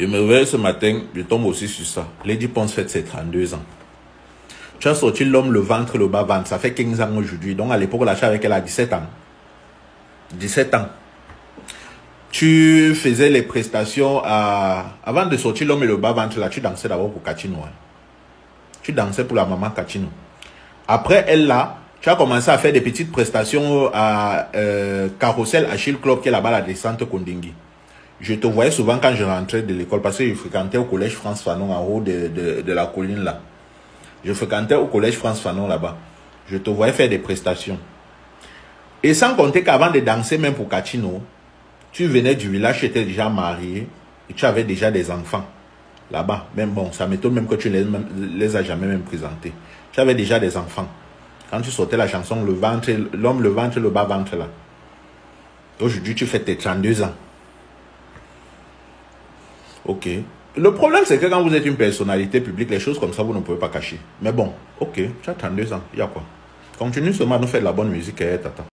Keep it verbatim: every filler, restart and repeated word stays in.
Je me réveille ce matin, je tombe aussi sur ça. Lady Ponce fête ses trente-deux ans. Tu as sorti l'homme, le ventre, le bas-ventre. Ça fait quinze ans aujourd'hui. Donc à l'époque, l'achat avec elle a dix-sept ans. dix-sept ans. Tu faisais les prestations à... Avant de sortir l'homme et le bas-ventre, là, tu dansais d'abord pour Kachino. Hein. Tu dansais pour la maman Kachino. Après, elle, là, tu as commencé à faire des petites prestations à euh, Carousel Achille Club, qui est là-bas, la descente Kondingi. Je te voyais souvent quand je rentrais de l'école, parce que je fréquentais au collège France Fanon, en haut de, de, de la colline, là. Je fréquentais au collège France Fanon, là-bas. Je te voyais faire des prestations. Et sans compter qu'avant de danser, même pour Kachino, tu venais du village, tu étais déjà marié, et tu avais déjà des enfants, là-bas. Même bon, ça m'étonne même que tu les, les as jamais même présentés. Tu avais déjà des enfants. Quand tu sortais la chanson, le ventre, l'homme, le ventre, le bas-ventre, là. Aujourd'hui, tu fais tes trente-deux ans. Ok. Le problème, c'est que quand vous êtes une personnalité publique, les choses comme ça, vous ne pouvez pas cacher. Mais bon, ok, tu as trente-deux ans, il y a quoi? Continue seulement à nous faire de la bonne musique, eh, tata.